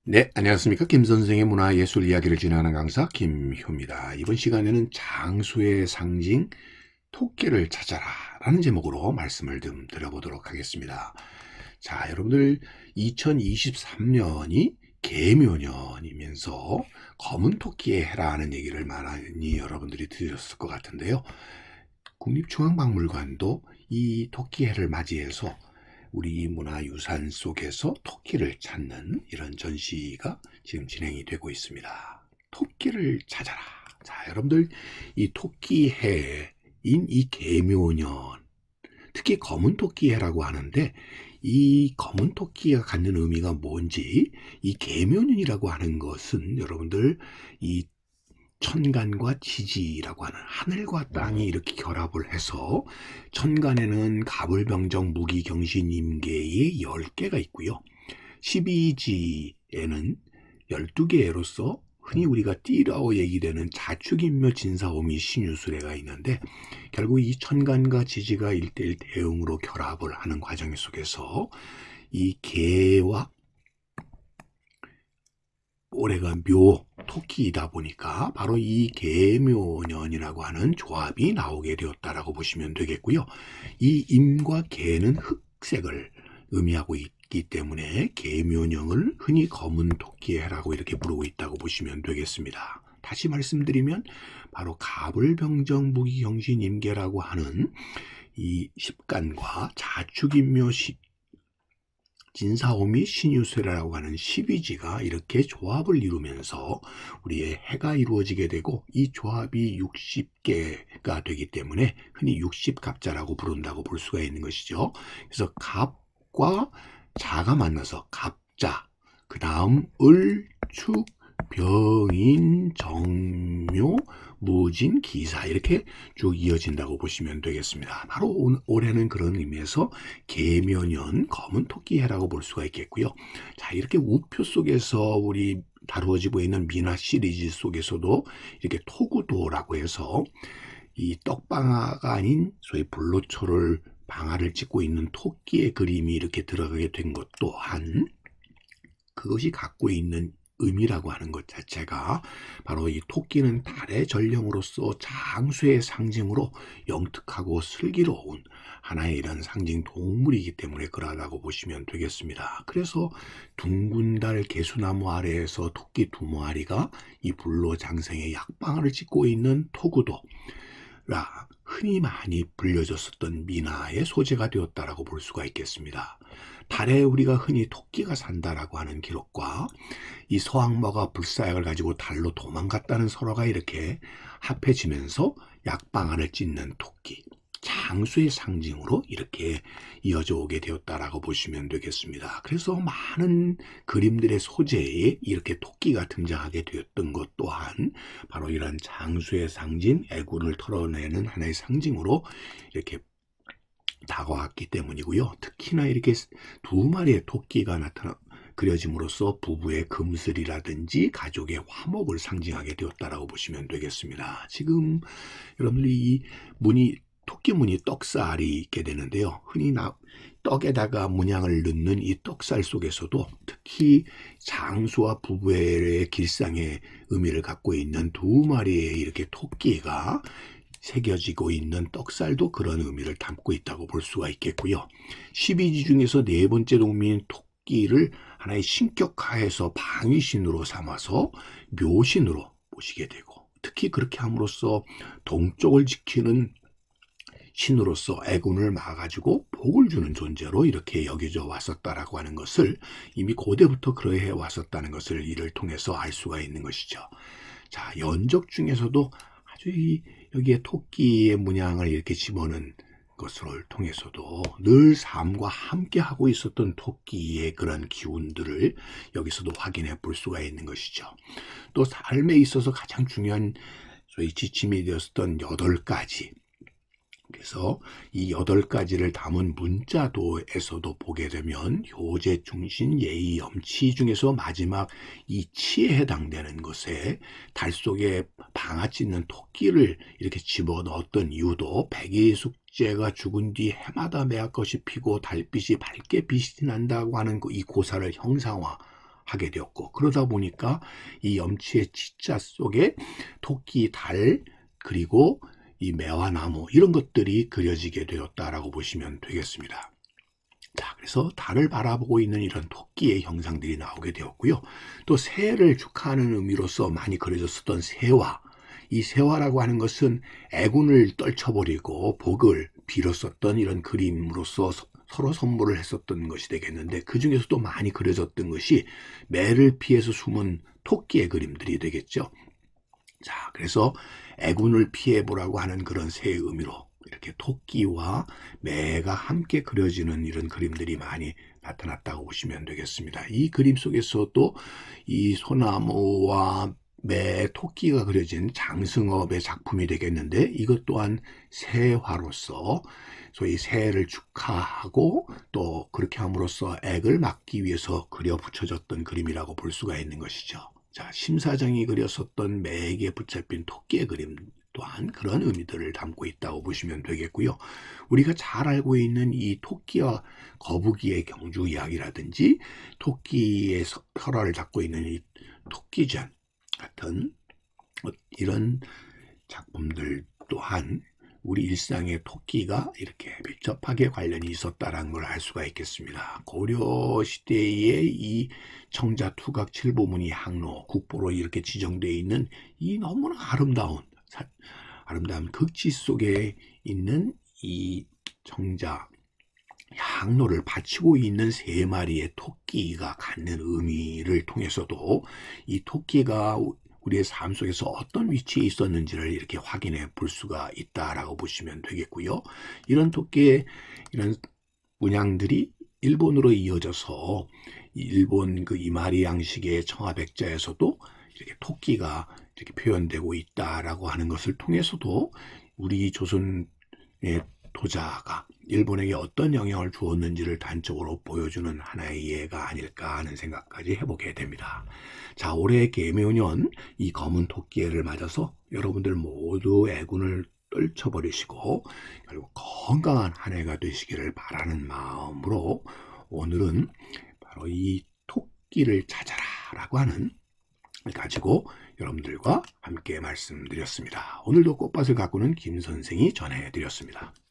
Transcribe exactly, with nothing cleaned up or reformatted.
네, 안녕하십니까. 김 선생의 문화예술 이야기를 진행하는 강사 김효입니다. 이번 시간에는 장수의 상징 토끼를 찾아라 라는 제목으로 말씀을 좀 드려보도록 하겠습니다. 자, 여러분들 이천이십삼 년이 개묘년이면서 검은 토끼의 해라는 얘기를 많이 여러분들이 들으셨을 것 같은데요. 국립중앙박물관도 이 토끼해를 맞이해서 우리 문화유산 속에서 토끼를 찾는 이런 전시가 지금 진행이 되고 있습니다. 토끼를 찾아라. 자, 여러분들 이 토끼해인 이 개묘년, 특히 검은 토끼해라고 하는데 이 검은 토끼가 갖는 의미가 뭔지, 이 개묘년이라고 하는 것은 여러분들 이 천간과 지지라고 하는 하늘과 땅이 이렇게 결합을 해서 천간에는 갑을병정 무기경신임계의 열 개가 있고요. 십이지에는 열두 개로서 흔히 우리가 띠라고 얘기되는 자축인묘 진사오미 신유술해가 있는데 결국 이 천간과 지지가 일대일 대응으로 결합을 하는 과정 속에서 이 개와 올해가 묘, 토끼이다 보니까 바로 이 개묘년이라고 하는 조합이 나오게 되었다라고 보시면 되겠고요. 이 임과 개는 흑색을 의미하고 있기 때문에 개묘년을 흔히 검은 토끼해라고 이렇게 부르고 있다고 보시면 되겠습니다. 다시 말씀드리면 바로 갑을병정 무기경신임계라고 하는 이 십간과 자축인묘 진사오미 신유술해라고 하는 십이지가 이렇게 조합을 이루면서 우리의 해가 이루어지게 되고 이 조합이 육십 개가 되기 때문에 흔히 육십갑자라고 부른다고 볼 수가 있는 것이죠. 그래서 갑과 자가 만나서 갑자, 그 다음 을, 축, 병인, 정묘, 무진, 기사 이렇게 쭉 이어진다고 보시면 되겠습니다. 바로 올해는 그런 의미에서 개묘년 검은 토끼해라고 볼 수가 있겠고요. 자, 이렇게 우표 속에서 우리 다루어지고 있는 민화 시리즈 속에서도 이렇게 토구도라고 해서 이 떡방아가 아닌 소위 불로초를 방아를 찍고 있는 토끼의 그림이 이렇게 들어가게 된 것 또한 그것이 갖고 있는 의미라고 하는 것 자체가 바로 이 토끼는 달의 전령으로서 장수의 상징으로 영특하고 슬기로운 하나의 이런 상징 동물이기 때문에 그러하다고 보시면 되겠습니다. 그래서 둥근 달 개수나무 아래에서 토끼 두 마리가 이 불로장생의 약방을 찍고 있는 토구도라 흔히 많이 불려졌었던 민화의 소재가 되었다라고 볼 수가 있겠습니다. 달에 우리가 흔히 토끼가 산다라고 하는 기록과 이 서왕모가 불사약을 가지고 달로 도망갔다는 설화가 이렇게 합해지면서 약방안을 찢는 토끼, 장수의 상징으로 이렇게 이어져 오게 되었다라고 보시면 되겠습니다. 그래서 많은 그림들의 소재에 이렇게 토끼가 등장하게 되었던 것 또한 바로 이런 장수의 상징, 애군을 털어내는 하나의 상징으로 이렇게 다가왔기 때문이고요. 특히나 이렇게 두 마리의 토끼가 나타나 그려짐으로써 부부의 금슬이라든지 가족의 화목을 상징하게 되었다라고 보시면 되겠습니다. 지금 여러분들이 이 무늬 토끼 무늬 떡살이 있게 되는데요. 흔히 나, 떡에다가 문양을 넣는 이 떡살 속에서도 특히 장수와 부부의 길상의 의미를 갖고 있는 두 마리의 이렇게 토끼가 새겨지고 있는 떡살도 그런 의미를 담고 있다고 볼 수가 있겠고요. 십이지 중에서 네 번째 동미인 토끼를 하나의 신격화해서 방위신으로 삼아서 묘신으로 모시게 되고 특히 그렇게 함으로써 동쪽을 지키는 신으로서 애군을 막아가지고 복을 주는 존재로 이렇게 여겨져 왔었다라고 하는 것을 이미 고대부터 그러해 왔었다는 것을 이를 통해서 알 수가 있는 것이죠. 자, 연적 중에서도 아주 이 여기에 토끼의 문양을 이렇게 집어넣은 것을 통해서도 늘 삶과 함께 하고 있었던 토끼의 그런 기운들을 여기서도 확인해 볼 수가 있는 것이죠. 또 삶에 있어서 가장 중요한 소위 지침이 되었던 여덟 가지. 그래서 이 여덟 가지를 담은 문자도에서도 보게 되면 효제, 중신, 예의, 염치 중에서 마지막 이 치에 해당되는 것에 달 속에 방아 찢는 토끼를 이렇게 집어넣었던 이유도 백의숙제가 죽은 뒤 해마다 매화꽃이 피고 달빛이 밝게 빛이 난다고 하는 이 고사를 형상화 하게 되었고, 그러다 보니까 이 염치의 치자 속에 토끼, 달, 그리고 이 매화 나무 이런 것들이 그려지게 되었다라고 보시면 되겠습니다. 자, 그래서 달을 바라보고 있는 이런 토끼의 형상들이 나오게 되었고요. 또 새해를 축하하는 의미로서 많이 그려졌었던 새화, 이 새화라고 하는 것은 애군을 떨쳐버리고 복을 빌었었던 이런 그림으로서 서로 선물을 했었던 것이 되겠는데, 그 중에서도 많이 그려졌던 것이 매를 피해서 숨은 토끼의 그림들이 되겠죠. 자, 그래서 애군을 피해보라고 하는 그런 새의 의미로 이렇게 토끼와 매가 함께 그려지는 이런 그림들이 많이 나타났다고 보시면 되겠습니다. 이 그림 속에서도 이 소나무와 매, 토끼가 그려진 장승업의 작품이 되겠는데, 이것 또한 새화로서 소위 새해를 축하하고 또 그렇게 함으로써 액을 막기 위해서 그려 붙여졌던 그림이라고 볼 수가 있는 것이죠. 자, 심사정이 그렸었던 매에게 붙잡힌 토끼의 그림 또한 그런 의미들을 담고 있다고 보시면 되겠고요. 우리가 잘 알고 있는 이 토끼와 거북이의 경주 이야기라든지 토끼의 설화를 잡고 있는 이 토끼전 같은 이런 작품들 또한 우리 일상에 토끼가 이렇게 밀접하게 관련이 있었다는 걸 알 수가 있겠습니다. 고려 시대의 이 청자 투각 칠보문이 항로 국보로 이렇게 지정되어 있는 이 너무나 아름다운 아름다운 극지 속에 있는 이 청자 항로를 바치고 있는 세 마리의 토끼가 갖는 의미를 통해서도 이 토끼가 우리의 삶 속에서 어떤 위치에 있었는지를 이렇게 확인해 볼 수가 있다라고 보시면 되겠고요. 이런 토끼의 이런 문양들이 일본으로 이어져서 일본 그 이마리 양식의 청아백자에서도 이렇게 토끼가 이렇게 표현되고 있다라고 하는 것을 통해서도 우리 조선의 도자가 일본에게 어떤 영향을 주었는지를 단적으로 보여주는 하나의 예가 아닐까 하는 생각까지 해보게 됩니다. 자, 올해 계묘년 이 검은 토끼해를 맞아서 여러분들 모두 애군을 떨쳐버리시고 결국 건강한 한 해가 되시기를 바라는 마음으로 오늘은 바로 이 토끼를 찾아라 라고 하는 가지고 여러분들과 함께 말씀드렸습니다. 오늘도 꽃밭을 가꾸는 김 선생이 전해드렸습니다.